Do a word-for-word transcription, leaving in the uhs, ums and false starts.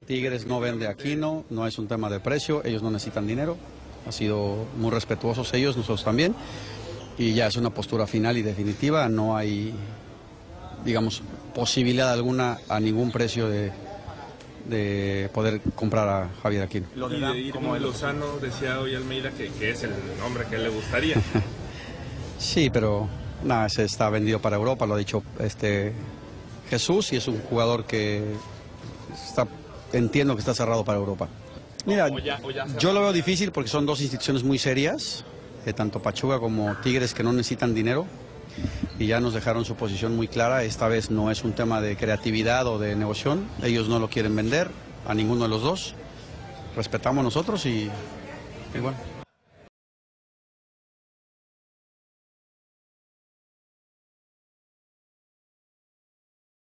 Tigres no vende a Aquino, no es un tema de precio, ellos no necesitan dinero, ha sido muy respetuosos ellos, nosotros también, y ya es una postura final y definitiva, no hay, digamos, posibilidad alguna a ningún precio de, de poder comprar a Javier Aquino. Lo de, y de como Lozano decía hoy Almeida que, que es el nombre que le gustaría. Sí, pero nada, se está vendido para Europa, lo ha dicho este Jesús, y es un jugador que está, entiendo que está cerrado para Europa. Mira, yo lo veo difícil porque son dos instituciones muy serias, eh, tanto Pachuca como Tigres, que no necesitan dinero y ya nos dejaron su posición muy clara. Esta vez no es un tema de creatividad o de negociación, ellos no lo quieren vender a ninguno de los dos, respetamos nosotros y, y bueno.